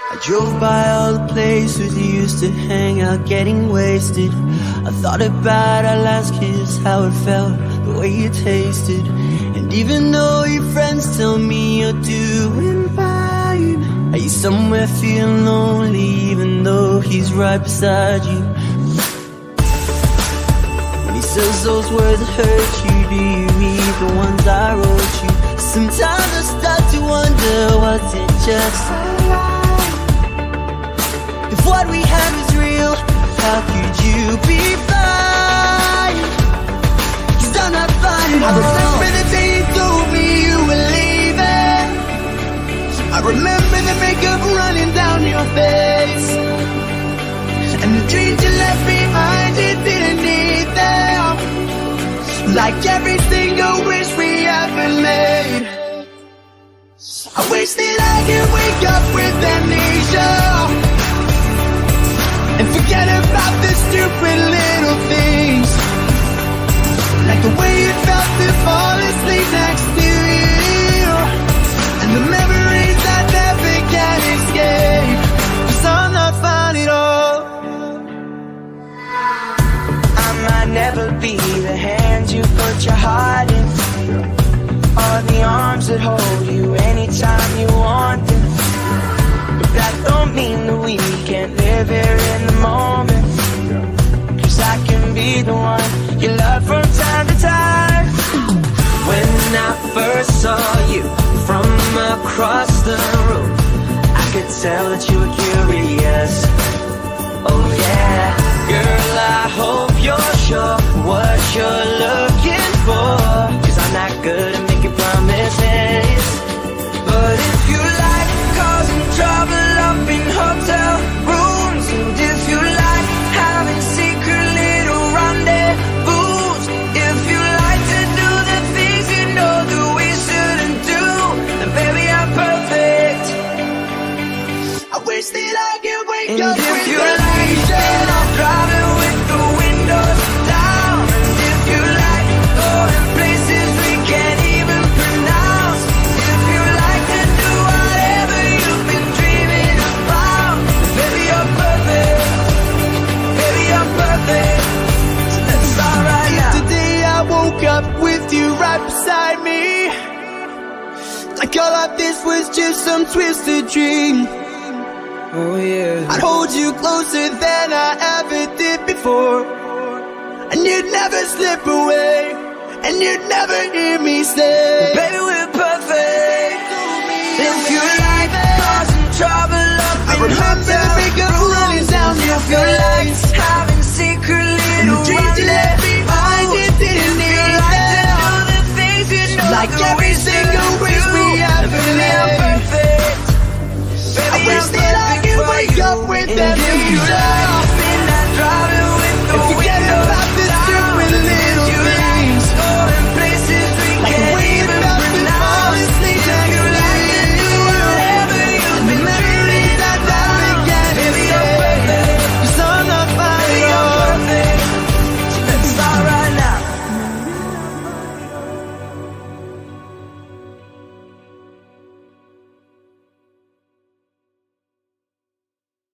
I drove by all the places we used to hang out, getting wasted. I thought about our last kiss, how it felt, the way it tasted. And even though your friends tell me you're doing fine, are you somewhere feeling lonely, even though he's right beside you? When he says those words that hurt you, do you read the ones I wrote you? Sometimes I start to wonder, was it just a lie? If what we had was real, how could you be blind? 'Cause I'm not fine at all. I remember the day you told me you were leaving. I remember the makeup running down your face, and the dreams you left behind, you didn't need them. Like every single wish we ever made. I wish that I could wake up with amnesia and forget about the stupid little things, like the way it felt to fall asleep next to you, and the memories I never can escape. 'Cause I'm not fine at all. I might never be the hand you put your heart in, or the arms that hold you anytime you want them. But that don't mean that we can't live here in the moment. 'Cause I can be the one you love from time to time. When I first saw you from across the room, I could tell that you were curious. Oh yeah, girl, I hope you're sure what you're looking for. 'Cause I'm not good at making promises, but if you like causing trouble up in hotel rooms, and if you like having secret little rendezvous, if you like to do the things you know that we shouldn't do, then baby I'm perfect. I wish that I could wake up with you like that. I'm driving with the windows down, and if you like going places we can't even pronounce, if you like to do whatever you've been dreaming about, baby you're perfect, baby you're perfect. So let's start right now. Today I woke up with you right beside me, like all of this was just some twisted dream. Oh yeah, I'd hold you closer than I ever did before, and you'd never slip away, and you'd never hear me say, baby we're perfect. If you like causing trouble up in hotel rooms, if you like